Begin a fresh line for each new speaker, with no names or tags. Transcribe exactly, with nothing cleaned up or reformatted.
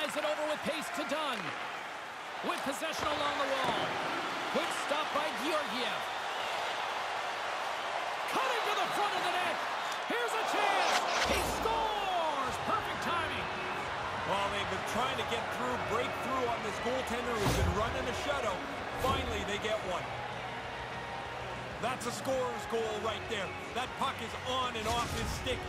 Drills it over with pace to Dunn. With possession along the wall. Quick stop by Georgiev. Cutting to the front of the net. Here's a chance. He scores. Perfect timing.
Well, they've been trying to get through, break through on this goaltender who's been running a shutout. Finally, they get one. That's a scorer's goal right there. That puck is on and off his stick.